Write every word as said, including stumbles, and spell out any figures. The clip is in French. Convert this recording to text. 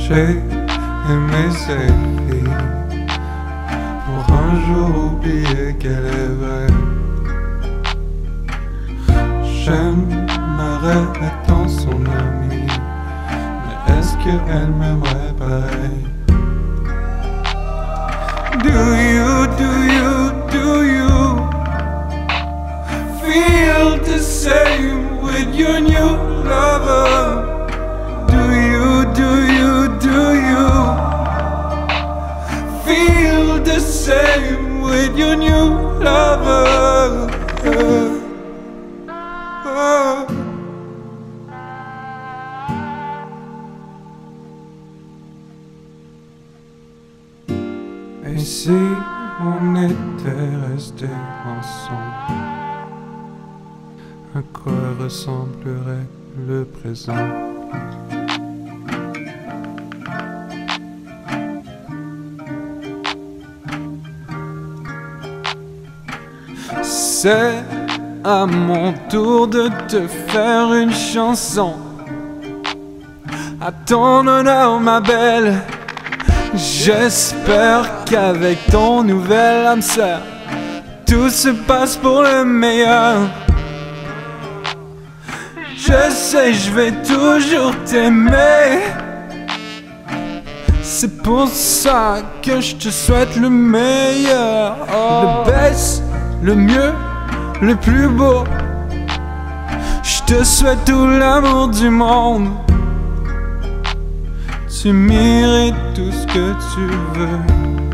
J'ai aimé cette fille pour un jour oublier qu'elle est vraie. J'aimerais être tant son amie, mais est-ce qu'elle m'aimerait pareil? Do you, do you, do you feel the same with your new lover? Do you, do you, do you feel the same with your new lover? Uh, uh. Et si on était resté ensemble, à quoi ressemblerait le présent? C'est à mon tour de te faire une chanson, à ton honneur ma belle. J'espère qu'avec ton nouvel âme sœur, tout se passe pour le meilleur. Je sais, je vais toujours t'aimer. C'est pour ça que je te souhaite le meilleur, oh. Le best, le mieux, le plus beau. Je te souhaite tout l'amour du monde. Tu mérites tout ce que tu veux.